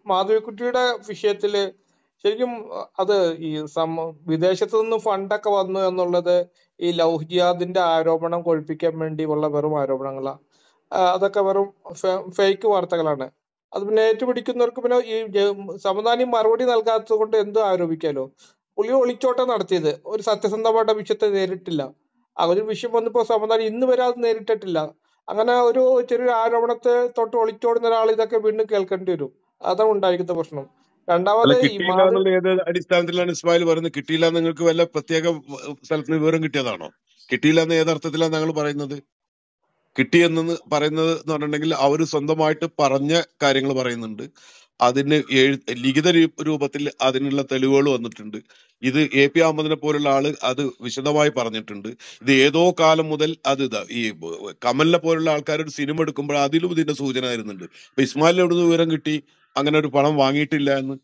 മാധവിക്കുട്ടിയുടെ വിഷയത്തില് ശരിക്കും അത് ഈ വിദേശത്തു നിന്ന് ഫണ്ടൊക്കെ വന്നു എന്നുള്ളത് ഈ ലവ് ജിഹാദിന്റെ ആരോപണം കൊഴിപ്പിക്കാൻ വേണ്ടി ഉള്ള വെറും ആരോപണങ്ങളാ. അതൊക്കെ വെറും ഫേക്ക് വാർത്തകളാണ്. അത് പിന്നെ ഏറ്റുപിടിക്കുന്നവർക്ക് പിന്നെ ഈ സമദാനി മറുപടി നൽകാത്തത് കൊണ്ട് എന്തും ആരോപിക്കാലോ. പുള്ളി ഒളിച്ചോട്ടം നടത്തിയത് ഒരു സത്യസന്ധമായിട്ട് വിഷയത്തെ നേരിട്ടില്ല. ആ ഒരു വിഷയം വന്നപ്പോ സമദാനി ഇന്ന് വരെ അത് നേരിട്ടിട്ടില്ല. അങ്ങനെ ഒരു ചെറിയൊരു ആരോപണത്തെ തൊട്ട് ഒളിച്ചോടുന്ന ഒരാൾ ഇതൊക്കെ വീണ്ടും കേൾക്കേണ്ടി വരും. അതാണ് ഉണ്ടായിരിക്കുന്ന പ്രശ്നം. രണ്ടാമത് ഈ കിട്ടിയില്ല എന്നുള്ള ഏത് അടിസ്ഥാനത്തിലാണ് ഇസ്മായിൽ പറയുന്നത്? കിട്ടിയില്ല നിങ്ങൾക്ക് വല്ല പ്രത്യേക സ്ഥലത്ത് നിന്ന് വിവരം കിട്ടിയതാണോ? കിട്ടിയില്ല എന്ന് ഏതർത്ഥത്തിലാണ് ഞങ്ങൾ പറയുന്നത്? കിട്ടിയെന്ന് പറയുന്നത് എന്ന് പറഞ്ഞിട്ടുണ്ടെങ്കിൽ അവർ സ്വന്തമായിട്ട് പറഞ്ഞ കാര്യങ്ങൾ പറയുന്നുണ്ട്. അതിന് ലിഖിത രൂപത്തിൽ അതിനുള്ള തെളിവുകൾ വന്നിട്ടുണ്ട്. ഇത് AP അഹമ്മദിനെ പോലുള്ള ആള് അത് വിശദമായി പറഞ്ഞിട്ടുണ്ട്. ഇത് ഏതോ കാലം മുതൽ അത് ഈ കമലിനെ പോലുള്ള ആൾക്കാർ ഒരു സിനിമ എടുക്കുമ്പോൾ അതിലും ഇതിന്റെ സൂചന വരുന്നുണ്ട്. അപ്പൊ ഇസ്മായിലിന് എവിടുന്ന് വിവരം കിട്ടി അങ്ങനെ ഒരു പണം വാങ്ങിയിട്ടില്ല എന്ന്?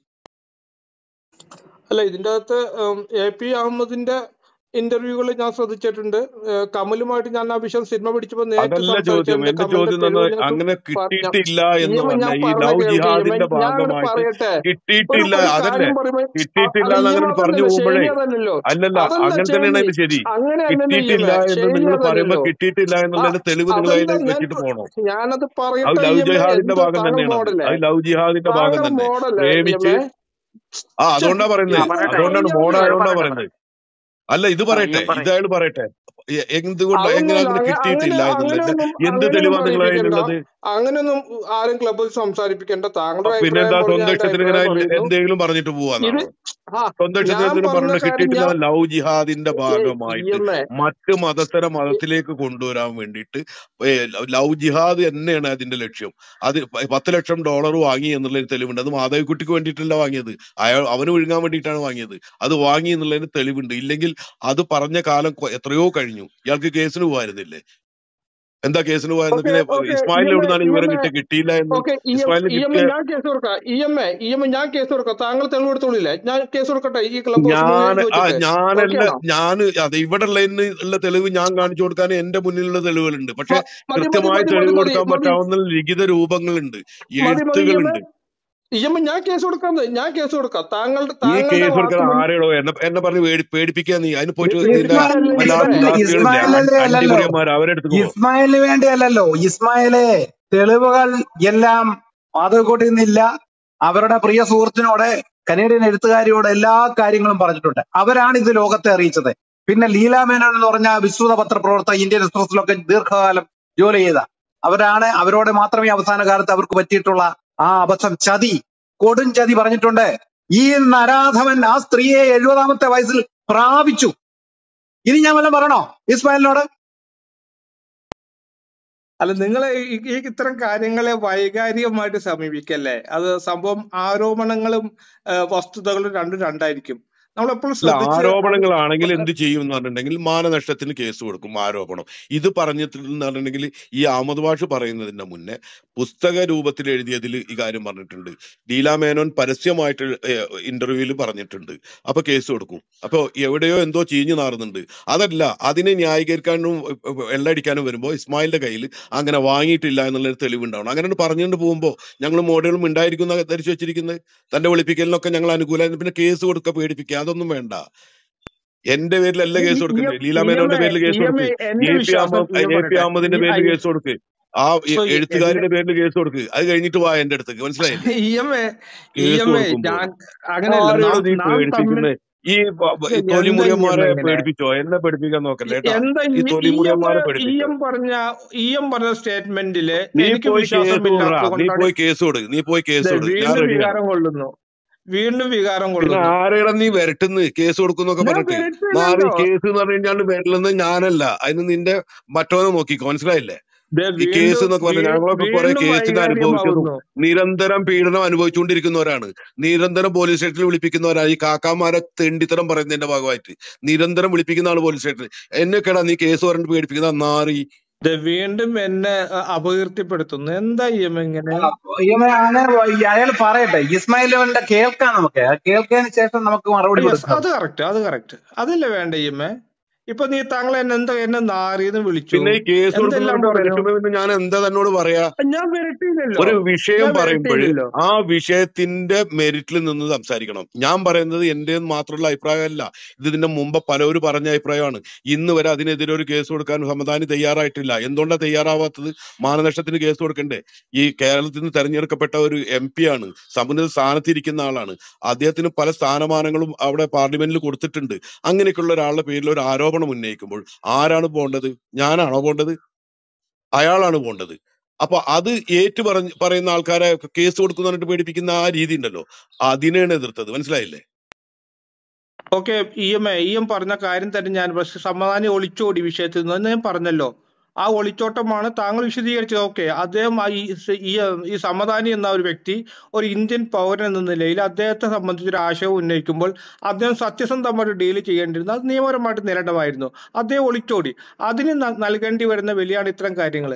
അല്ല, ഇതിന്റെ അകത്ത് AP അഹമ്മദിന്റെ ഇന്റർവ്യൂകൾ ഞാൻ ശ്രദ്ധിച്ചിട്ടുണ്ട്. കമലുമായിട്ട് ഞാൻ ആ വിഷയം സിനിമ പിടിച്ചപ്പോ നേരിട്ട് അതല്ല ചോദ്യം. എന്റെ ചോദ്യം അങ്ങനെ കിട്ടിയിട്ടില്ല എന്ന് പറഞ്ഞ ഈ ലവ് ജിഹാദിന്റെ ഭാഗമായിട്ട് കിട്ടിയിട്ടില്ല, അതല്ലേ കിട്ടിയിട്ടില്ല എന്ന് അങ്ങനെ പറഞ്ഞു പോകുമ്പോഴേ അല്ലല്ല അങ്ങനെ തന്നെയാണ് അതിന് ശരി. കിട്ടിയിട്ടില്ല എന്ന് നിങ്ങൾ പറയുമ്പോ കിട്ടിയിട്ടില്ല എന്നുള്ളതിന്റെ തെളിവ് നിങ്ങൾ അതിൽ വെച്ചിട്ട് പോകണം. ഞാനത് അത് ലവ് ജിഹാദിന്റെ ഭാഗം തന്നെയാണ്. അത് ലവ് ജിഹാദിന്റെ ഭാഗം തന്നെ പ്രേമിച്ച് അതുകൊണ്ടാ പറയുന്നത്. അതുകൊണ്ടാണ് മോഡായോണ്ടാ പറയുന്നത്. അല്ല ഇത് പറയട്ടെ, ഇത് അയാൾ പറയട്ടെ എന്തുകൊണ്ട് എങ്ങനെ അങ്ങനെ കിട്ടിയിട്ടില്ല എന്നുള്ളത് എന്ത് തെളിവാണ് നിങ്ങൾ അതിനുള്ളത്? അങ്ങനെയൊന്നും ആരും ക്ലബിൽ സംസാരിപ്പിക്കേണ്ട. താങ്കളുടെ പിന്നെന്താ സ്വന്തം ഇഷ്ടത്തിന് ഇങ്ങനെ എന്തെങ്കിലും പറഞ്ഞിട്ട് പോവാന്നാണോ? സ്വന്തം ഇഷ്ടത്തിന് പറഞ്ഞു കിട്ടിയിട്ടില്ല. ലവ് ജിഹാദിന്റെ ഭാഗമായിട്ട് മറ്റ് മതസ്ഥരെ മതത്തിലേക്ക് കൊണ്ടുവരാൻ വേണ്ടിയിട്ട് ലവ് ജിഹാദ് തന്നെയാണ് അതിന്റെ ലക്ഷ്യം. അത് $10 ലക്ഷം വാങ്ങി എന്നുള്ളൊരു തെളിവുണ്ട്. അത് മാധവിക്കുട്ടിക്ക് വേണ്ടിയിട്ടല്ല വാങ്ങിയത്, അവന് വിഴുങ്ങാൻ വേണ്ടിയിട്ടാണ് വാങ്ങിയത്. അത് വാങ്ങി എന്നുള്ളതിന് തെളിവുണ്ട്. ഇല്ലെങ്കിൽ അത് പറഞ്ഞ കാലം എത്രയോ കഴിഞ്ഞു. ഇയാൾക്ക് കേസിന് പോകായിരുന്നില്ലേ? എന്താ കേസിന് പോയിരുന്നതിന് ഇസ്മായിലിന് എവിടുന്നാണ് വിവരം കിട്ടിയില്ല എന്ന്? ഇസ്മായിലിന് ഞാൻ കേസ് കൊടുക്കാം. ഞാൻ കേസ് കൊടുക്കാം. താങ്കൾ തെളിവ് കൊടുത്തോളില്ലേ? ഞാൻ കേസ് കൊടുക്കട്ടെ? ഈ ക്ലബ് ഞാൻ അതെ ഇവിടെ ഉള്ള തെളിവ് ഞാൻ കാണിച്ചു കൊടുക്കാൻ എന്റെ മുന്നിലുള്ള തെളിവുകളുണ്ട്. പക്ഷെ കൃത്യമായി തെളിവ് കൊടുക്കാൻ പറ്റാവുന്ന ലിഖിത രൂപങ്ങളുണ്ട്, എഴുത്തുകളുണ്ട്. ഞാൻ കേസ് കൊടുക്കാം. താങ്കളുടെ ഈ കേസ് കൊടുക്കാൻ ആരെയോ എന്നെ പറഞ്ഞ് പേടിപ്പിക്കുക നീ. അതിന് പോയിട്ട് ഇസ്മായിലിന് വേണ്ടിയല്ലോ. ഇസ്മായിലെ തെളിവുകൾ എല്ലാം മാധവിക്കുട്ടി നിന്നില്ല. അവരുടെ പ്രിയ സുഹൃത്തിനോട്, കനേഡിയൻ എഴുത്തുകാരിയോട് എല്ലാ കാര്യങ്ങളും പറഞ്ഞിട്ടുണ്ട്. അവരാണ് ഇത് ലോകത്തെ അറിയിച്ചത്. പിന്നെ ലീല മേനോൻ എന്ന് പറഞ്ഞ വിശ്രുത പത്രപ്രവർത്തക ഇന്ത്യൻ എക്സ്പ്രസിലൊക്കെ ദീർഘകാലം ജോലി ചെയ്ത അവരോട് മാത്രമേ അവസാന കാലത്ത് അവർക്ക് പറ്റിയിട്ടുള്ള ആ അബദ്ധം, ചതി, കൊടും ചതി പറഞ്ഞിട്ടുണ്ട്. ഈ നരാധമൻ ആ സ്ത്രീയെ 70-ാമത്തെ വയസ്സിൽ പ്രാപിച്ചു. ഇനി ഞാൻ വല്ലതും പറയണോ ഇസ്മായിലിനോട്? അല്ല, നിങ്ങൾ ഈ ഇത്തരം കാര്യങ്ങളെ വൈകാരികമായിട്ട് സമീപിക്കല്ലേ. അത് സംഭവം ആരോപണങ്ങളും വസ്തുതകളും രണ്ടായിരിക്കും. ആരോപണങ്ങളാണെങ്കിൽ എന്ത് ചെയ്യും എന്ന് പറഞ്ഞിട്ടുണ്ടെങ്കിൽ മാനനഷ്ടത്തിന് കേസ് കൊടുക്കും. ആരോപണം ഇത് പറഞ്ഞിട്ടുണ്ടെന്ന് പറഞ്ഞിട്ടുണ്ടെങ്കിൽ ഈ അഹമ്മദ് ഭാഷ പറയുന്നതിന്റെ മുന്നേ പുസ്തക രൂപത്തിൽ എഴുതിയതിൽ ഈ കാര്യം പറഞ്ഞിട്ടുണ്ട്. ലീല മേനോൻ പരസ്യമായിട്ട് ഇന്റർവ്യൂവിൽ പറഞ്ഞിട്ടുണ്ട്. അപ്പൊ കേസ് കൊടുക്കും. അപ്പൊ എവിടെയോ എന്തോ ചീഞ്ഞു നാറുന്നുണ്ട്. അതല്ല, അതിനെ ന്യായീകരിക്കാനും വെള്ളടിക്കാനും വരുമ്പോൾ ഇസ്മായിലിന്റെ കയ്യിൽ അങ്ങനെ വാങ്ങിയിട്ടില്ല എന്നുള്ളൊരു തെളിവുണ്ടാവണം. അങ്ങനെ പറഞ്ഞുകൊണ്ട് പോകുമ്പോൾ ഞങ്ങൾ മോഡലും ഉണ്ടായിരിക്കുന്ന ധരിച്ചു വെച്ചിരിക്കുന്നത്. തന്റെ വിളിപ്പിക്കലിനൊക്കെ ഞങ്ങൾ അനുകൂലമായിരുന്നു. പിന്നെ കേസ് കൊടുക്കുക, പേടിപ്പിക്കുക, അതൊന്നും വേണ്ട. എന്റെ പേരിലല്ല കേസ് കൊടുക്കുന്നത്. ലീല മേനോന്റെ പേരിൽ കേസ് കൊടുക്ക്, AP അഹമ്മദിന്റെ പേരിൽ കേസ് കൊടുക്ക്, ആ എഴുത്തുകാരുടെ പേരിൽ കേസ് കൊടുക്ക്. അത് കഴിഞ്ഞിട്ട് വാ എന്റെ അടുത്തേക്ക്. മനസ്സിലായില്ലേ? കേസ് കൊടുക്കുമ്പോൾ നീ പേടിപ്പിക്കുന്നത് ഈ തൊലിമുറിയന്മാരെ പേടിപ്പിച്ചോ? എന്നെ പേടിപ്പിക്കാൻ നോക്കല്ലേ കേട്ടാ. ഈ തൊലിമുറിയന്മാരെ പേടിപ്പിച്ചോ? പറഞ്ഞ സ്റ്റേറ്റ്മെന്റില് നീ പോയി കേസ് കൊടു. വീണ്ടും വികാരം കൊള്ളുന്നു. ആരെടാ നീ വരട്ടുന്ന് കേസ് കൊടുക്കുന്നൊക്കെ പറഞ്ഞിട്ട്? മാറി കേസ് എന്ന് പറഞ്ഞു കഴിഞ്ഞാൽ വരട്ടുന്നത് ഞാനല്ല, അതിന് നിന്റെ മറ്റോനെ നോക്കിക്കോ. മനസ്സിലായില്ലേ? ഈ കേസ് എന്നൊക്കെ പറഞ്ഞാൽ ഞങ്ങളൊക്കെ കുറെ കേസിന് അനുഭവിച്ചതും നിരന്തരം പീഡനം അനുഭവിച്ചുകൊണ്ടിരിക്കുന്നവരാണ്. നിരന്തരം പോലീസ് സ്റ്റേഷനിൽ വിളിപ്പിക്കുന്നവരാണ്. ഈ കാക്കാമാരെ തെണ്ടിത്തരം പറയുന്നതിന്റെ ഭാഗമായിട്ട് നിരന്തരം വിളിപ്പിക്കുന്ന ആള് പോലീസ് സ്റ്റേഷനിൽ. എന്നെക്കേടാ നീ കേസ് പറഞ്ഞിട്ട് പേടിപ്പിക്കുന്ന നാറി? വീണ്ടും എന്നെ അപകീർത്തിപ്പെടുത്തുന്നു. എന്താ ഇങ്ങനെ? അയാൾ പറയട്ടെ. ഇസ്മായിലിന്റെ കേൾക്കാം, നമുക്ക് കേൾക്കാന് ശേഷം നമുക്ക് മറുപടി കൊടുക്കാം. അത് കറക്റ്റ് അതല്ലേ വേണ്ട. ഇപ്പൊ താങ്കൾ എന്നെ നാറിയെന്ന് വിളിച്ചു, പിന്നെ ഈ കേസ് എന്തെല്ലാം കൊടുക്കുന്നവരുടെ പറഞ്ഞു. വിഷമമെന്ന് ഞാൻ എന്താ തന്നോട് പറയാ? ഞാൻ വരട്ടിയില്ലല്ലോ, ഒരു വിഷയം ഞാൻ പറയുമ്പോൾ വരട്ടിയില്ലല്ലോ. ആ വിഷയത്തിന്റെ മെറിറ്റിൽ നിന്ന് സംസാരിക്കണം. ഞാൻ പറയുന്നത് എന്റെ മാത്രമുള്ള അഭിപ്രായമല്ല, ഇത് ഇതിന്റെ മുമ്പ് പലവരും പറഞ്ഞ അഭിപ്രായമാണ്. ഇന്ന് വരെ അതിനെതിരെ ഒരു കേസ് കൊടുക്കാൻ സമദാനി തയ്യാറായിട്ടില്ല. എന്തുകൊണ്ടാണ് തയ്യാറാവാത്തത്? മാനനഷ്ടത്തിന് കേസ് കൊടുക്കണ്ടേ? ഈ കേരളത്തിൽ നിന്ന് തെരഞ്ഞെടുക്കപ്പെട്ട ഒരു MP ആണ്, സമുന്നത സ്ഥാനത്തിരിക്കുന്ന ആളാണ്. അദ്ദേഹത്തിന് പല സ്ഥാനമാനങ്ങളും അവിടെ പാർലമെന്റിൽ കൊടുത്തിട്ടുണ്ട്. അങ്ങനെയൊക്കെയുള്ള ഒരാളുടെ പേരിൽ ഒരു ആരോപണം ഉന്നയിക്കുമ്പോൾ ആരാണ് പോകേണ്ടത്? ഞാനാണോ പോകേണ്ടത്? അയാളാണ് പോകേണ്ടത്. അപ്പൊ അത് പറയുന്ന ആൾക്കാരെ കേസ് കൊടുക്കുന്നവരായിട്ട് പേടിപ്പിക്കുന്ന ആ രീതി ഉണ്ടല്ലോ, അതിനെയാണ് എതിർത്തത്. മനസ്സിലായില്ലേ? ഓക്കെ, EM പറഞ്ഞ കാര്യം തന്നെ ഞാൻ, പക്ഷെ സമാധാനി ഒളിച്ചോടി വിഷയത്തിൽ നിന്ന് ഞാൻ പറഞ്ഞല്ലോ. ആ ഒളിച്ചോട്ടമാണ് താങ്കൾ വിശദീകരിച്ചത്. ഓക്കെ, അദ്ദേഹം ഈ സമദാനി എന്ന ഒരു വ്യക്തി ഒരു ഇന്ത്യൻ പൗരൻ എന്ന നിലയിൽ അദ്ദേഹത്തെ സംബന്ധിച്ചൊരു ആശയം ഉന്നയിക്കുമ്പോൾ അദ്ദേഹം സത്യസന്ധമായിട്ട് ഡീൽ ചെയ്യേണ്ടിരുന്നു. അത് നിയമപരമായിട്ട് നേരിടമായിരുന്നു. അദ്ദേഹം ഒളിച്ചോടി. അതിന് നൽകേണ്ടി വരുന്ന വിലയാണ് ഇത്തരം കാര്യങ്ങൾ.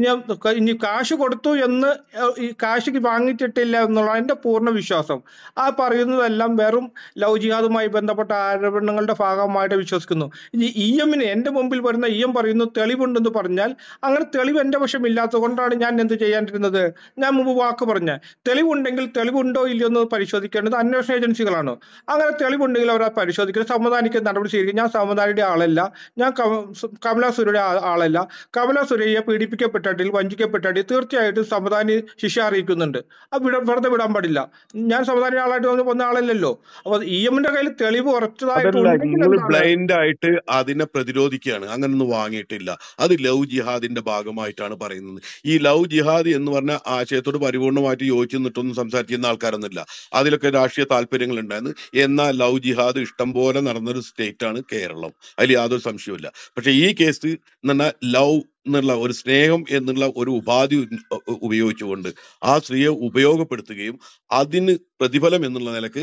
ഇനി കാശ് കൊടുത്തു എന്ന് ഈ കാശ് വാങ്ങിച്ചിട്ടില്ല എന്നുള്ളതാണ് എന്റെ പൂർണ്ണ വിശ്വാസം. ആ പറയുന്നതെല്ലാം വെറും ലവ് ജിഹാദുമായി ബന്ധപ്പെട്ട ആരോപണങ്ങളുടെ ഭാഗമായിട്ട് വിശ്വസിക്കുന്നു. ഇനി EMന് എന്റെ മുമ്പിൽ വരുന്ന EM പറയുന്നു തെളിവുണ്ടെന്ന് പറഞ്ഞാൽ, അങ്ങനെ തെളിവ് എന്റെ വശം ഇല്ലാത്തത് കൊണ്ടാണ് ഞാൻ എന്ത് ചെയ്യാണ്ടിരുന്നത്? ഞാൻ മുമ്പ് വാക്ക് പറഞ്ഞ തെളിവുണ്ടെങ്കിൽ തെളിവുണ്ടോ ഇല്ലയോ എന്ന് പരിശോധിക്കേണ്ടത് അന്വേഷണ ഏജൻസികളാണ്. അങ്ങനെ തെളിവുണ്ടെങ്കിൽ അവരെ പരിശോധിക്കുന്നത്, സമാധാനിക്കുന്ന നടപടി സ്വീകരിക്കും. ഞാൻ സമാധാനിയുടെ ആളല്ല, ഞാൻ കമലാ സുരയുടെ ആളല്ല. കമലാ സുരയ്യെ പീഡിപ്പിക്കപ്പെട്ടിട്ടിൽ, വഞ്ചിക്കപ്പെട്ടിട്ടിൽ തീർച്ചയായിട്ടും സമാധാനി ശിക്ഷ അറിയിക്കുന്നുണ്ട്. അത് വെറുതെ വിടാൻ പാടില്ല. ഞാൻ സമാധാന ആളായിട്ട് വന്ന ആളല്ലല്ലോ. അപ്പൊ EMന്റെ കയ്യിൽ തെളിവ് ഉറച്ചതായിട്ട് അതല്ല, ഉണ്ടെങ്കിൽ നിങ്ങൾ എന്താണ്? ബ്ലൈൻഡ് ആയിട്ട് അതിനെ പ്രതിരോധിക്കുകയാണ്. അങ്ങനൊന്നും വാങ്ങിയിട്ടില്ല. അത് ലവ് ജിഹാദിന്റെ ഭാഗമായിട്ടാണ് പറയുന്നത്. ഈ ലവ് ജിഹാദ് എന്ന് പറഞ്ഞ ആശയത്തോട് പരിപൂർണമായിട്ട് യോജിച്ച് നിന്നിട്ടൊന്നും സംസാരിക്കുന്ന ആൾക്കാരൊന്നുമില്ല. അതിലൊക്കെ രാഷ്ട്രീയ താല്പര്യങ്ങൾ ഉണ്ടായിരുന്നു. എന്നാൽ ലവ് ജിഹാദ് ഇഷ്ടം പോലെ നടന്നൊരു സ്റ്റേറ്റ് ആണ് കേരളം, അതിൽ യാതൊരു സംശയവുമില്ല. പക്ഷെ ഈ കേസ് എന്ന് പറഞ്ഞാൽ ലവ് എന്നുള്ള ഒരു സ്നേഹം എന്നുള്ള ഒരു ഉപാധി ഉപയോഗിച്ചുകൊണ്ട് ആ സ്ത്രീയെ ഉപയോഗപ്പെടുത്തുകയും അതിന് പ്രതിഫലം എന്നുള്ള നിലക്ക്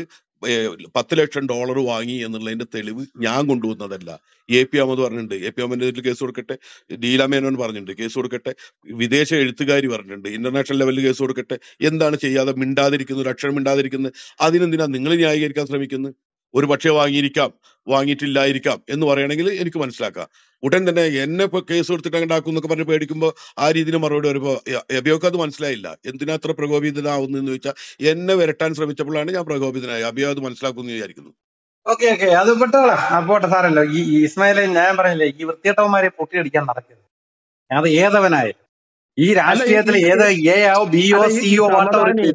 $10 ലക്ഷം വാങ്ങി എന്നുള്ളതിന്റെ തെളിവ് ഞാൻ കൊണ്ടുവന്നതല്ല. AP അഹമ്മദ് പറഞ്ഞിട്ടുണ്ട്, AP അഹമ്മദിന്റെ കേസ് കൊടുക്കട്ടെ. ഡീല മേനോൻ പറഞ്ഞിട്ടുണ്ട് കേസ് കൊടുക്കട്ടെ. വിദേശ എഴുത്തുകാരി പറഞ്ഞിട്ടുണ്ട് ഇന്റർനാഷണൽ ലെവലിൽ കേസ് കൊടുക്കട്ടെ. എന്താണ് ചെയ്യാതെ മിണ്ടാതിരിക്കുന്നത്? ഒരു അക്ഷരം മിണ്ടാതിരിക്കുന്നത്? അതിനെന്തിനാ നിങ്ങൾ ന്യായീകരിക്കാൻ ശ്രമിക്കുന്നത്? ഒരു പക്ഷേ വാങ്ങിയിരിക്കാം, വാങ്ങിയിട്ടില്ലായിരിക്കാം എന്ന് പറയണമെങ്കിൽ എനിക്ക് മനസ്സിലാക്കാം. ഉടൻ തന്നെ എന്നെ ഇപ്പൊ കേസ് കൊടുത്തിട്ട് ഉണ്ടാക്കും എന്നൊക്കെ പറഞ്ഞ് പേടിക്കുമ്പോൾ ആ രീതിയിൽ മറുപടി വരുമ്പോ അബിയൊക്കെ അത് മനസ്സിലായില്ല. എന്തിനാ അത്ര പ്രകോപിതനാവുന്നു എന്ന് ചോദിച്ചാൽ, എന്നെ വരട്ടാൻ ശ്രമിച്ചപ്പോഴാണ് ഞാൻ പ്രകോപിതനായി. അബിയോ അത് മനസ്സിലാക്കുമെന്ന് വിചാരിക്കുന്നു. ഓക്കെ ഓക്കെ, അത് വിട്ടോളാം. പോട്ടെ, സാറല്ലോ. ഈ ഇസ്മായിലെ ഞാൻ പറഞ്ഞില്ലേ, ഈ വൃത്തികെട്ടവന്മാരെ പൊട്ടിയടിക്കാൻ നടക്കരുത്. അത് ഏതവനായാലും ഈ അല്ല, രാഷ്ട്രീയത്തിൽ ഏത് AO BO അല്ല, ഈ CO വാട്ടവർ സമാധാനി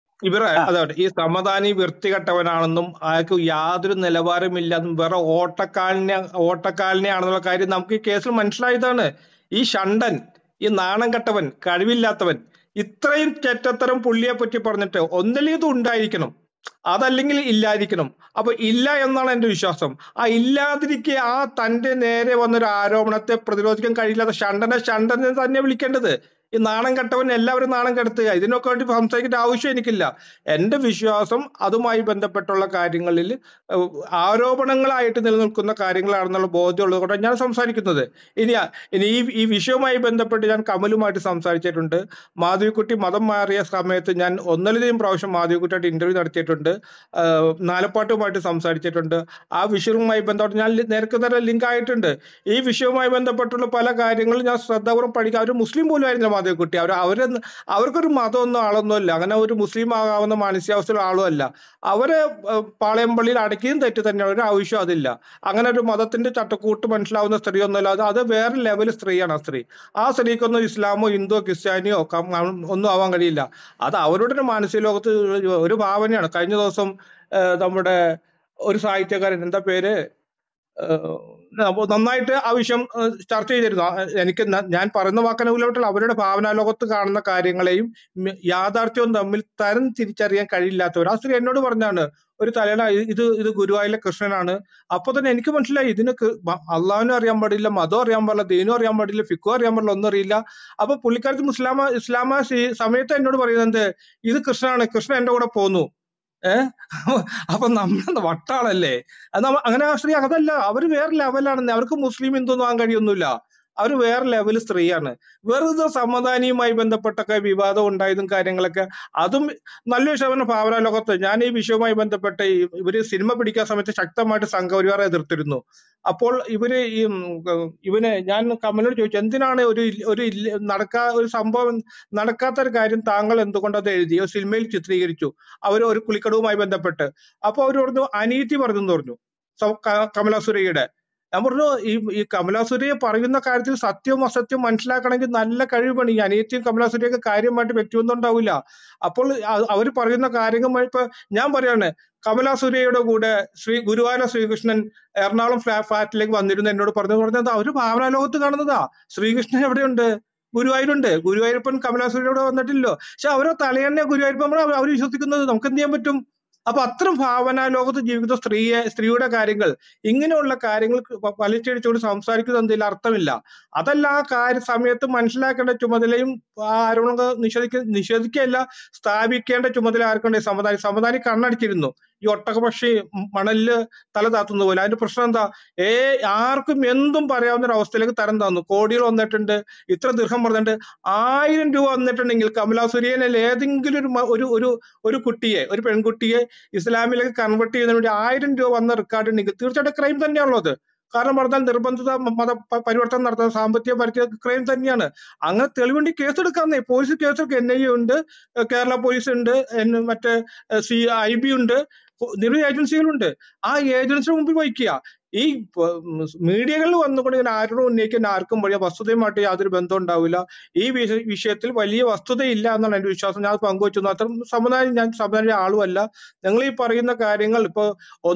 അതാണ് ഈ സമാധാനി വൃത്തികെട്ടവനാണെന്നും അയാൾക്ക് യാതൊരു നിലവാരമില്ലെന്നും വേറെ ഓട്ടക്കാലിനെ ആണെന്നുള്ള കാര്യം നമുക്ക് ഈ കേസിൽ മനസ്സിലായതാണ്. ഈ ഷണ്ടൻ, ഈ നാണം കെട്ടവൻ, കഴിവില്ലാത്തവൻ ഇത്രയും ചെറ്റത്തരം പുള്ളിയെ പറ്റി പറഞ്ഞിട്ട് ഒന്നല്ലെങ്കിൽ ഇത് ഉണ്ടായിരിക്കണം, അതല്ലെങ്കിൽ ഇല്ലാതിരിക്കണം. അപ്പൊ ഇല്ല എന്നാണ് എന്റെ വിശ്വാസം. ആ ഇല്ലാതിരിക്കെ ആ തന്റെ നേരെ വന്നൊരു ആരോപണത്തെ പ്രതിരോധിക്കാൻ കഴിയില്ലാത്ത ഷണ്ടനെ തന്നെ വിളിക്കേണ്ടത്. ഈ നാണം കെട്ടവൻ എല്ലാവരും നാണം കെടുത്തുക, ഇതിനൊക്കെ വേണ്ടി സംസാരിക്കേണ്ട ആവശ്യം എനിക്കില്ല. എന്റെ വിശ്വാസം അതുമായി ബന്ധപ്പെട്ടുള്ള കാര്യങ്ങളിൽ ആരോപണങ്ങളായിട്ട് നിലനിൽക്കുന്ന കാര്യങ്ങളാണെന്നുള്ള ബോധ്യമുള്ളത് കൊണ്ടാണ് ഞാൻ സംസാരിക്കുന്നത്. ഇനി ഈ വിഷയവുമായി ബന്ധപ്പെട്ട് ഞാൻ കമലുമായിട്ട് സംസാരിച്ചിട്ടുണ്ട്. മാധവിക്കുട്ടി മതം മാറിയ സമയത്ത് ഞാൻ ഒന്നിലധികം പ്രാവശ്യം മാധവിക്കുട്ടിയായിട്ട് ഇന്റർവ്യൂ നടത്തിയിട്ടുണ്ട്. നാലപ്പാട്ടുമായിട്ട് സംസാരിച്ചിട്ടുണ്ട്. ആ വിഷയവുമായി ബന്ധപ്പെട്ട് ഞാൻ നേരത്തെ ലിങ്ക് ആയിട്ടുണ്ട്. ഈ വിഷയവുമായി ബന്ധപ്പെട്ടുള്ള പല കാര്യങ്ങളും ഞാൻ ശ്രദ്ധാപൂർവ്വം പഠിക്കുക. അവർ മുസ്ലിം പോലും ആയിരുന്നില്ല മാധവിക്കുട്ടി. അവർക്കൊരു മതമൊന്നും ആളൊന്നും അല്ല, അങ്ങനെ ഒരു മുസ്ലിം ആകാവുന്ന മാനസികാവസ്ഥയുള്ള ആളും അല്ല. അവര് പാളയംപള്ളിയിൽ അടക്കിയും തെറ്റ് തന്നെയാണ്, ഒരു ആവശ്യം അതില്ല. അങ്ങനെ ഒരു മതത്തിന്റെ ചട്ടക്കൂട്ട് മനസ്സിലാവുന്ന സ്ത്രീയൊന്നുമല്ല. അത് വേറെ ലെവൽ സ്ത്രീയാണ്. ആ സ്ത്രീക്കൊന്നും ഇസ്ലാമോ ഹിന്ദുവോ ക്രിസ്ത്യാനിയോ ഒന്നും ആവാൻ കഴിയില്ല. അത് അവരുടെ ഒരു മാനസിക ലോകത്ത് ഒരു ഭാവനയാണ്. കഴിഞ്ഞ ദിവസം നമ്മുടെ ഒരു സാഹിത്യകാരൻ, എന്താ പേര്, നന്നായിട്ട് ആ വിഷയം ചർച്ച ചെയ്തിരുന്നു. ഞാൻ പറയുന്ന വാക്കനുകൂലമായിട്ടുള്ള അവരുടെ ഭാവനാലോകത്ത് കാണുന്ന കാര്യങ്ങളെയും യാഥാർത്ഥ്യവും തമ്മിൽ തരം തിരിച്ചറിയാൻ കഴിയില്ലാത്തവർ. ആ സ്ത്രീ എന്നോട് പറഞ്ഞാണ്, ഒരു തലയുടെ ഇത് ഗുരുവായൂരിലെ കൃഷ്ണനാണ്. അപ്പൊ തന്നെ എനിക്ക് മനസ്സിലായി, ഇതിന് അള്ളാഹുവിനും അറിയാൻ പാടില്ല, മതം അറിയാൻ പാടില്ല, ദീനും അറിയാൻ പാടില്ല, ഫിക്കും അറിയാൻ പാടില്ല, ഒന്നും അറിയില്ല. അപ്പൊ പുള്ളിക്കാരത്ത് ഇസ്ലാമ സമയത്ത് എന്നോട് പറയുന്നത്, ഇത് കൃഷ്ണനാണ്, കൃഷ്ണൻ എന്റെ കൂടെ പോന്നു. അപ്പൊ നമ്മൾ വട്ടാളല്ലേ? അങ്ങനെ ആ സ്ത്രീ അതല്ല, അവര് വേറെ ലെവലാണെന്ന്. അവർക്ക് മുസ്ലിം ഹിന്ദു ഒന്നും ആകാൻ കഴിയൊന്നുമില്ല. അവർ വേറെ ലെവൽ സ്ത്രീയാണ്. വെറുതെ സമദാനിയുമായി ബന്ധപ്പെട്ടൊക്കെ വിവാദം ഉണ്ടായതും കാര്യങ്ങളൊക്കെ അതും നല്ലൊരു ശതമാനം ഭാവന ലോകത്ത്. ഞാൻ ഈ വിഷയവുമായി ബന്ധപ്പെട്ട് ഇവര് സിനിമ പിടിക്കാൻ സമയത്ത് ശക്തമായിട്ട് സംഘപരിവാറെ എതിർത്തിരുന്നു. അപ്പോൾ ഇവര് ഇവന് ഞാൻ കമലോട് ചോദിച്ചു, എന്തിനാണ് ഒരു സംഭവം നടക്കാത്ത ഒരു കാര്യം താങ്കൾ എന്തുകൊണ്ട് അത് എഴുതി ഒരു സിനിമയിൽ ചിത്രീകരിച്ചു ഒരു കുളിക്കടവുമായി ബന്ധപ്പെട്ട്. അപ്പൊ അവർ പറഞ്ഞു അനീതി പറഞ്ഞു കമലാസുരയുടെ. ഞാൻ പറഞ്ഞു ഈ കമലാസുരയെ പറയുന്ന കാര്യത്തിൽ സത്യവും അസത്യവും മനസ്സിലാക്കണമെങ്കിൽ നല്ല കഴിവാണ്. ഈ അനിയത്തിയും കമലാസുരയൊക്കെ കാര്യമായിട്ട് വ്യക്തിബന്ധം ഉണ്ടാവില്ല. അപ്പോൾ അവർ പറയുന്ന കാര്യങ്ങൾ ഇപ്പൊ ഞാൻ പറയാണ്, കമലാസുരയുടെ കൂടെ ഗുരുവായൂർ ശ്രീകൃഷ്ണൻ എറണാകുളം ഫ്ലാറ്റിലേക്ക് വന്നിരുന്നു എന്നോട് പറഞ്ഞത് അവര് ഭാവനാലോകത്ത് കാണുന്നതാ. ശ്രീകൃഷ്ണൻ എവിടെയുണ്ട്? ഗുരുവായൂരുണ്ട്. ഗുരുവായൂരപ്പൻ കമലാസുരയോടെ വന്നിട്ടില്ലല്ലോ. പക്ഷെ അവരെ തലയെണ്ണ ഗുരുവായൂരപ്പൻ അവർ വിശ്വസിക്കുന്നത്. നമുക്ക് എന്ത് ചെയ്യാൻ പറ്റും? അപ്പൊ അത്തരം ഭാവനാ ലോകത്ത് ജീവിക്കുന്ന സ്ത്രീയുടെ കാര്യങ്ങൾ, ഇങ്ങനെയുള്ള കാര്യങ്ങൾ വലിച്ചടിച്ചുകൊണ്ട് സംസാരിക്കുന്നത് എന്തെങ്കിലും അർത്ഥമില്ല. അതല്ല, ആ സമയത്ത് മനസ്സിലാക്കേണ്ട ചുമതലയും ആരോപണം നിഷേധിക്കുകയല്ല, സ്ഥാപിക്കേണ്ട ചുമതല ആർക്കുണ്ട്? സമദാനി കണ്ണടിച്ചിരുന്നു. ഈ ഒട്ടകപക്ഷി മണലില് തല താത്തുന്ന പോലെ. അതിന്റെ പ്രശ്നം എന്താ? ആർക്കും എന്തും പറയാവുന്ന ഒരു അവസ്ഥയിലേക്ക് തരം താന്നു. കോടികൾ വന്നിട്ടുണ്ട്, ഇത്ര ദീർഘം പറഞ്ഞിട്ടുണ്ട്. 1000 രൂപ വന്നിട്ടുണ്ടെങ്കിൽ കമലാസുരേനിൽ ഏതെങ്കിലും ഒരു കുട്ടിയെ, ഒരു പെൺകുട്ടിയെ ഇസ്ലാമിലേക്ക് കൺവേർട്ട് ചെയ്യുന്നതിന് വേണ്ടി 1000 രൂപ വന്ന റെക്കോർഡ് ഉണ്ടെങ്കിൽ തീർച്ചയായിട്ടും ക്രൈം തന്നെയാണുള്ളത്. കാരണം പറഞ്ഞാൽ നിർബന്ധിത മത പരിവർത്തനം നടത്തുന്ന സാമ്പത്തിക പരിധി ക്രൈം തന്നെയാണ്. അങ്ങനെ തെളിവുണ്ടെങ്കിൽ കേസെടുക്കാന്നേ. പോലീസ് കേസെടുക്കുക. NIA ഉണ്ട്, കേരള പോലീസ് ഉണ്ട്, മറ്റേ IB ഉണ്ട്, നിരവധി ഏജൻസികളുണ്ട്. ആ ഏജൻസിയുടെ മുമ്പിൽ വഹിക്കുക. ഈ മീഡിയകളിൽ വന്നുകൊണ്ട് ഇങ്ങനെ ആരോടും ഉന്നയിക്കാൻ ആർക്കും വഴിയ വസ്തുതയുമായിട്ട് യാതൊരു ബന്ധം ഉണ്ടാവില്ല. ഈ വിഷയത്തിൽ വലിയ വസ്തുതയില്ല എന്നാണ് എന്റെ വിശ്വാസം. ഞാൻ പങ്കുവച്ചു. അത്ര സമുദായ ആളുമല്ല. നിങ്ങൾ ഈ പറയുന്ന കാര്യങ്ങൾ ഇപ്പൊ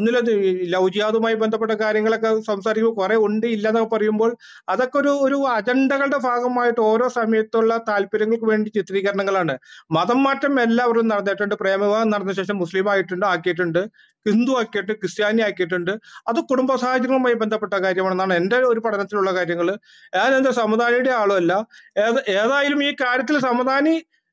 ലവ് ജിഹാദുമായി ബന്ധപ്പെട്ട കാര്യങ്ങളൊക്കെ സംസാരിക്കുമ്പോൾ കുറെ ഉണ്ട് ഇല്ല എന്നൊക്കെ പറയുമ്പോൾ അതൊക്കെ ഒരു അജണ്ടകളുടെ ഭാഗമായിട്ട് ഓരോ സമയത്തുള്ള താല്പര്യങ്ങൾക്ക് വേണ്ടി ചിത്രീകരണങ്ങളാണ്. മതം മാറ്റം എല്ലാവരും നടന്നിട്ടുണ്ട്. പ്രേമവിവാഹം നടന്ന ശേഷം മുസ്ലിം ആക്കിയിട്ടുണ്ട്, ഹിന്ദു ആക്കിയിട്ട് ക്രിസ്ത്യാനി ആക്കിയിട്ടുണ്ട്. അത് കുടുംബ സാഹചര്യങ്ങളുമായി ബന്ധപ്പെട്ട കാര്യമാണെന്നാണ് എന്റെ ഒരു പഠനത്തിലുള്ള കാര്യങ്ങൾ. ഞാൻ എന്താ സമുദാനിയുടെ ആളുമല്ല. ഏതായാലും ഈ കാര്യത്തിൽ സമുദാനി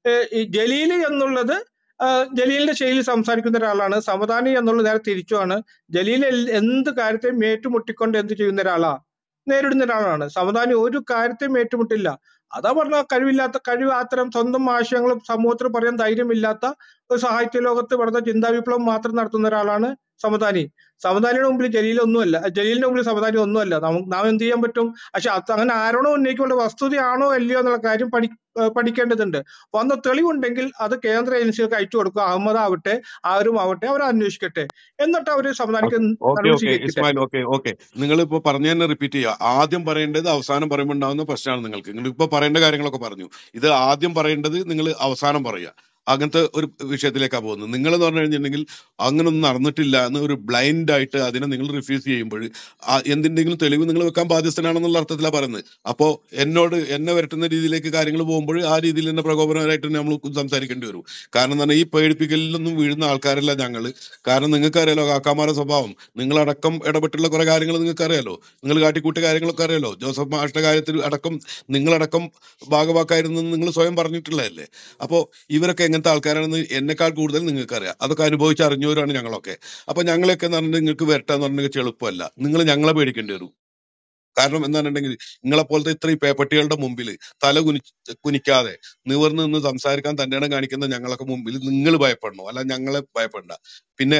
ജലീല് എന്നുള്ളത് ജലീലിന്റെ ശൈലി സംസാരിക്കുന്ന ഒരാളാണ്. സമദാനി എന്നുള്ളത് നേരെ തിരിച്ചുമാണ്. ജലീൽ എന്ത് കാര്യത്തെയും ഏറ്റുമുട്ടിക്കൊണ്ട് എന്ത് ചെയ്യുന്ന ഒരാളാ, നേരിടുന്ന ഒരാളാണ്. സമദാനി ഒരു കാര്യത്തെയും ഏറ്റുമുട്ടില്ല. അതാ പറഞ്ഞ കഴിവ് അത്തരം സ്വന്തം ആശയങ്ങളും സമൂഹത്തിൽ പറയാൻ ധൈര്യമില്ലാത്ത ഒരു സാഹിത്യ ലോകത്ത് വെറുതെ ചിന്താ വിപ്ലവം മാത്രം നടത്തുന്ന ഒരാളാണ് സമദാനി. സമദാനിയുടെ മുമ്പിൽ ജലീലിന്റെ മുമ്പിൽ സമദാനി ഒന്നുമല്ല. നാം എന്ത് ചെയ്യാൻ പറ്റും? പക്ഷെ അങ്ങനെ ആരോണോ ഉന്നയിക്കേണ്ട വസ്തുതയാണോ അല്ലയോ എന്നുള്ള കാര്യം പഠിക്കേണ്ടതുണ്ട്. വന്ന തെളിവുണ്ടെങ്കിൽ അത് കേന്ദ്ര ഏജൻസികൾക്ക് അയച്ചു കൊടുക്കുക. അഹമ്മദ് ആവട്ടെ, ആരും ആവട്ടെ, അവർ അന്വേഷിക്കട്ടെ. എന്നിട്ട് അവര് സമദാനിക്ക് നടപടി സ്വീകരിക്കട്ടെ. ഇസ്മായിൽ, ഓക്കെ. നിങ്ങൾ ഇപ്പൊ പറഞ്ഞു തന്നെ റിപ്പീറ്റ് ചെയ്യുക. ആദ്യം പറയേണ്ടത് അവസാനം പറയുമ്പോൾ ഉണ്ടാകുന്ന പ്രശ്നമാണ് നിങ്ങൾക്ക്. നിങ്ങൾ ഇപ്പൊ പറയേണ്ട കാര്യങ്ങളൊക്കെ പറഞ്ഞു. ഇത് ആദ്യം പറയേണ്ടത് നിങ്ങൾ അവസാനം പറയുക. അങ്ങനത്തെ ഒരു വിഷയത്തിലേക്കാണ് പോകുന്നത്. നിങ്ങൾ എന്ന് പറഞ്ഞു കഴിഞ്ഞിട്ടുണ്ടെങ്കിൽ അങ്ങനൊന്നും നടന്നിട്ടില്ല എന്ന് ഒരു ബ്ലൈൻഡ് ആയിട്ട് അതിനെ നിങ്ങൾ റിഫ്യൂസ് ചെയ്യുമ്പോൾ എന്തിന്റെങ്കിലും തെളിവ് നിങ്ങൾ വെക്കാൻ ബാധ്യസ്ഥനാണെന്നുള്ള അർത്ഥത്തിലാണ് പറയുന്നത്. അപ്പോ എന്നെ വരട്ടുന്ന രീതിയിലേക്ക് കാര്യങ്ങൾ പോകുമ്പോൾ ആ രീതിയിൽ തന്നെ പ്രകോപനമായിട്ട് നമ്മൾ സംസാരിക്കേണ്ടി വരും. കാരണം എന്താണ്, ഈ പേടിപ്പിക്കലിലൊന്നും വീഴുന്ന ആൾക്കാരല്ല ഞങ്ങൾ. കാരണം നിങ്ങൾക്ക് അറിയാലോ കാക്കാമാരുടെ സ്വഭാവം. നിങ്ങളടക്കം ഇടപെട്ടുള്ള കുറെ കാര്യങ്ങൾ നിങ്ങൾക്ക് അറിയാലോ. നിങ്ങൾ കാട്ടിക്കൂട്ടിയ കാര്യങ്ങളൊക്കെ അറിയാലോ. ജോസഫ് മാഷിന്റെ കാര്യത്തിൽ അടക്കം നിങ്ങളടക്കം ഭാഗവാക്കായിരുന്നു നിങ്ങൾ സ്വയം പറഞ്ഞിട്ടുള്ളതല്ലേ. അപ്പോ ഇവരൊക്കെ എങ്ങനത്തെ ആൾക്കാരാണെന്ന് എന്നെക്കാൾ കൂടുതൽ നിങ്ങൾക്ക് അറിയാം. അതൊക്കെ അനുഭവിച്ച് അറിഞ്ഞവരാണ് ഞങ്ങളൊക്കെ. അപ്പൊ ഞങ്ങളെയൊക്കെ എന്ന് പറഞ്ഞിട്ട് നിങ്ങൾക്ക് വരട്ടാന്ന് പറഞ്ഞിട്ട് എളുപ്പമല്ല. നിങ്ങൾ ഞങ്ങളെ പേടിക്കേണ്ടി വരും. കാരണം എന്താണെന്നുണ്ടെങ്കിൽ നിങ്ങളെപ്പോലത്തെ ഇത്രയും പേപ്പട്ടികളുടെ മുമ്പിൽ തല കുനിക്കാതെ നിവർന്ന് നിന്ന് സംസാരിക്കാൻ തന്റെ ഇടം കാണിക്കുന്ന ഞങ്ങളൊക്കെ മുമ്പിൽ നിങ്ങൾ ഭയപ്പെടണോ? അല്ല ഞങ്ങളെ ഭയപ്പെടണ്ട. പിന്നെ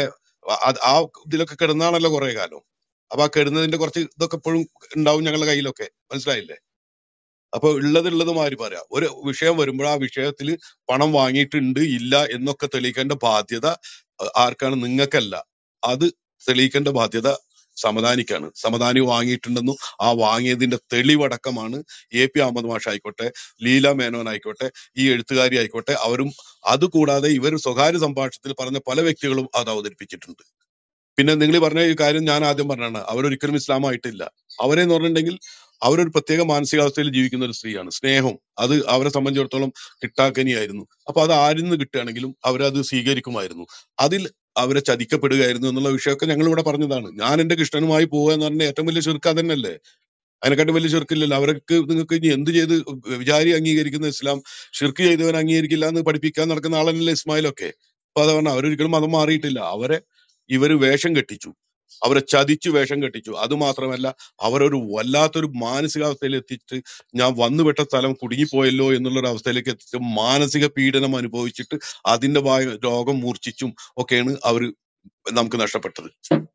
ആ ഇതിലൊക്കെ കിടന്നാണല്ലോ കുറെ കാലം. അപ്പൊ ആ കിടന്നതിന്റെ കുറച്ച് ഇതൊക്കെ എപ്പോഴും ഉണ്ടാവും ഞങ്ങളുടെ കയ്യിലൊക്കെ. മനസ്സിലായില്ലേ? അപ്പൊ ഉള്ളത് മാറി പറയാം. ഒരു വിഷയം വരുമ്പോൾ ആ വിഷയത്തിൽ പണം വാങ്ങിയിട്ടുണ്ട് ഇല്ല എന്നൊക്കെ തെളിയിക്കേണ്ട ബാധ്യത ആർക്കാണ്? നിങ്ങൾക്കല്ല. അത് തെളിയിക്കേണ്ട ബാധ്യത സമദാനിക്കാണ്. സമദാനി വാങ്ങിയിട്ടുണ്ടെന്നും ആ വാങ്ങിയതിന്റെ തെളിവടക്കമാണ് AP അഹമ്മദ് മാഷ് ആയിക്കോട്ടെ, ലീല മേനോൻ ആയിക്കോട്ടെ, ഈ എഴുത്തുകാരി ആയിക്കോട്ടെ, അവരും അതുകൂടാതെ ഇവർ സ്വകാര്യ സംഭാഷണത്തിൽ പറഞ്ഞ പല വ്യക്തികളും അത് അവതരിപ്പിച്ചിട്ടുണ്ട്. പിന്നെ നിങ്ങൾ പറഞ്ഞ ഈ കാര്യം ഞാൻ ആദ്യം പറഞ്ഞാണ്, അവരൊരിക്കലും ഇസ്ലാമായിട്ടില്ല. അവരെന്ന് പറഞ്ഞിട്ടുണ്ടെങ്കിൽ അവരൊരു പ്രത്യേക മാനസികാവസ്ഥയിൽ ജീവിക്കുന്ന ഒരു സ്ത്രീയാണ്. സ്നേഹം അത് അവരെ സംബന്ധിച്ചിടത്തോളം കിട്ടാക്കനിയായിരുന്നു. അപ്പൊ അത് ആരിൽ നിന്ന് കിട്ടുകയാണെങ്കിലും അവരത് സ്വീകരിക്കുമായിരുന്നു. അതിൽ അവരെ ചതിക്കപ്പെടുകയായിരുന്നു എന്നുള്ള വിഷയമൊക്കെ ഞങ്ങൾ ഇവിടെ പറഞ്ഞതാണ്. ഞാൻ എന്റെ കൃഷ്ണനുമായി പോവുക എന്ന് പറഞ്ഞാൽ ഏറ്റവും വലിയ ശിർക്ക് അതന്നെയല്ലേ. അതിനെക്കാട്ടും വലിയ ശിർക്കില്ലല്ലോ. അവർക്ക് നിങ്ങൾക്ക് ഇനി എന്ത് ചെയ്ത് വിചാരി അംഗീകരിക്കുന്ന ഇസ്ലാം ഷിർക്ക് ചെയ്തവൻ അംഗീകരിക്കില്ല എന്ന് പഠിപ്പിക്കാൻ നടക്കുന്ന ആളല്ലേ ഇസ്മായിലൊക്കെ. അപ്പൊ അത് പറഞ്ഞാൽ അവരൊരിക്കലും മതം മാറിയിട്ടില്ല. ഇവര് വേഷം കെട്ടിച്ചു. അവരെ ചതിച്ചു വേഷം കെട്ടിച്ചു. അത് മാത്രമല്ല അവരൊരു വല്ലാത്തൊരു മാനസികാവസ്ഥയിൽ എത്തിച്ച് ഞാൻ വന്നുപെട്ട സ്ഥലം കുടുങ്ങിപ്പോയല്ലോ എന്നുള്ളൊരു അവസ്ഥയിലേക്ക് എത്തിച്ച് മാനസിക പീഡനം അനുഭവിച്ചിട്ട് അതിന്റെ രോഗം മൂർച്ഛിച്ചും ഒക്കെയാണ് അവര് നമുക്ക് നഷ്ടപ്പെട്ടത്.